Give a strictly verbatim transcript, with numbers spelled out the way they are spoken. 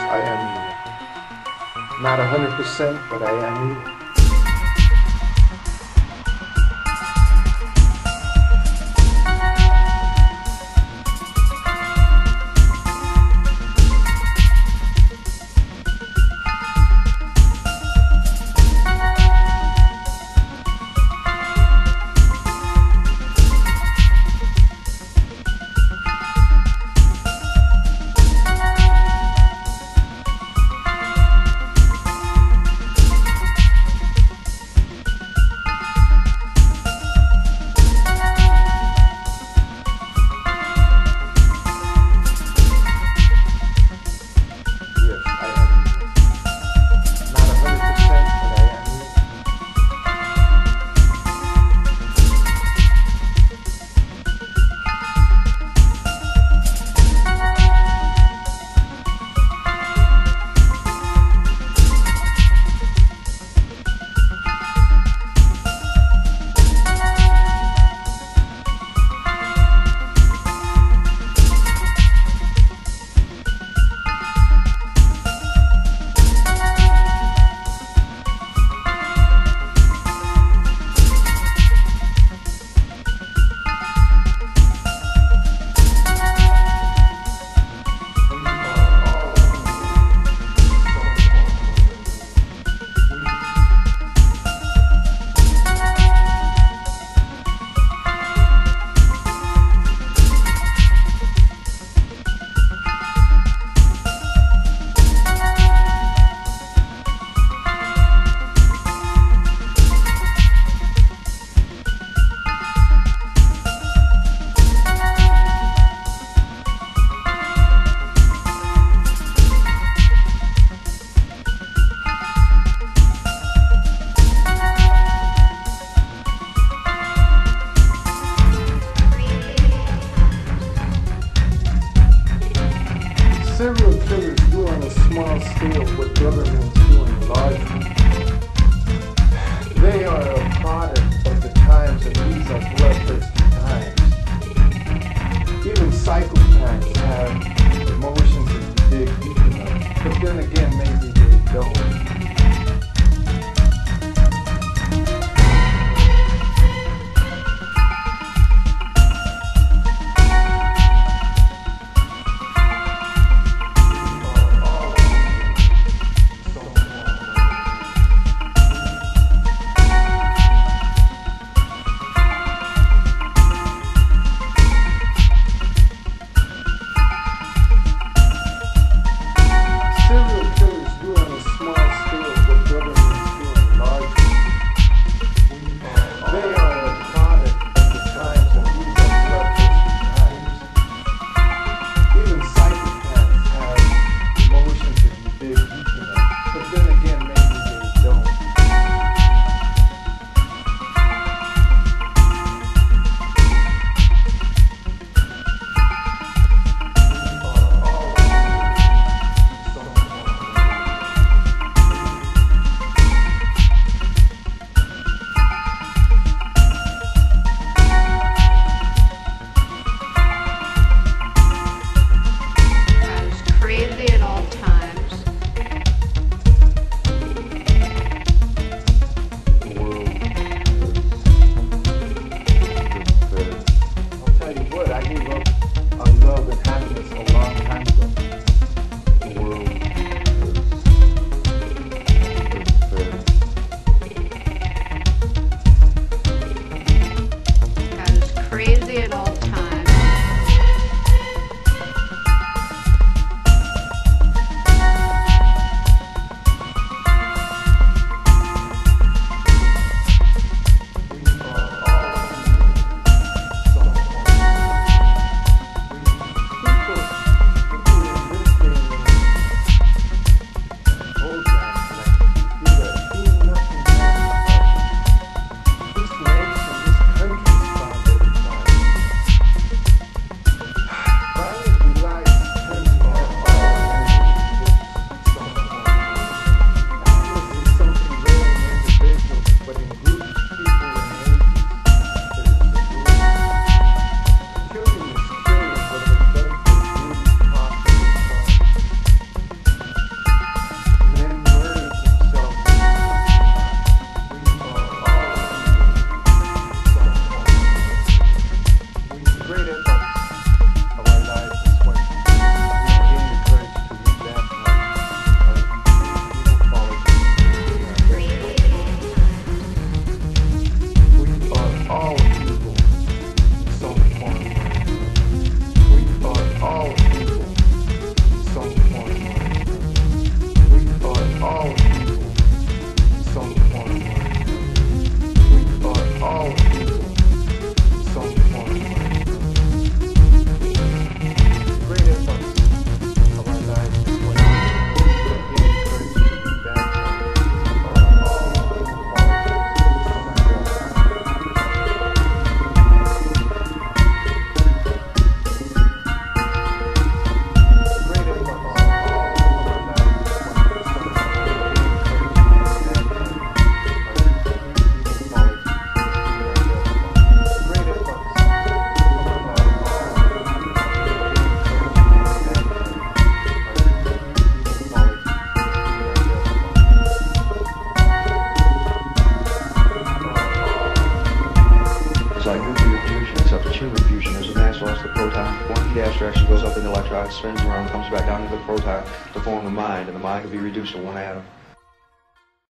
I am not one hundred percent, but I am you. Serial killers do on a small scale what governments do on large. They are a product of the times, and these are bloodthirsty times. Even psychopaths have emotions that you dig deep enough, but then again, maybe they don't. It's like nuclear fusion, except it's human fusion. There's a mass loss to the proton. One heat abstraction goes up in the electron, spins around, comes back down into the proton to form the mind, and the mind can be reduced to one atom.